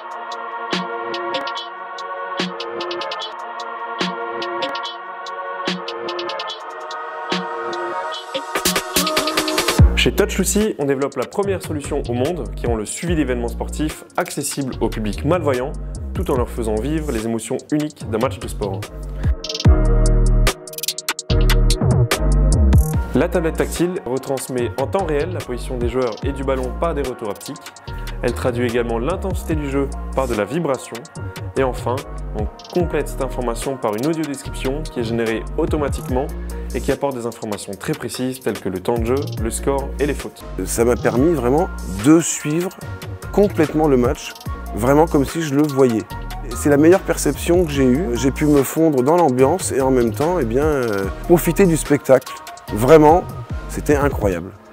Chez TouchLucy, on développe la première solution au monde qui rend le suivi d'événements sportifs accessible au public malvoyant tout en leur faisant vivre les émotions uniques d'un match de sport. La tablette tactile retransmet en temps réel la position des joueurs et du ballon par des retours haptiques. Elle traduit également l'intensité du jeu par de la vibration. Et enfin, on complète cette information par une audio-description qui est générée automatiquement et qui apporte des informations très précises telles que le temps de jeu, le score et les fautes. Ça m'a permis vraiment de suivre complètement le match, vraiment comme si je le voyais. C'est la meilleure perception que j'ai eue. J'ai pu me fondre dans l'ambiance et en même temps profiter du spectacle. Vraiment, c'était incroyable.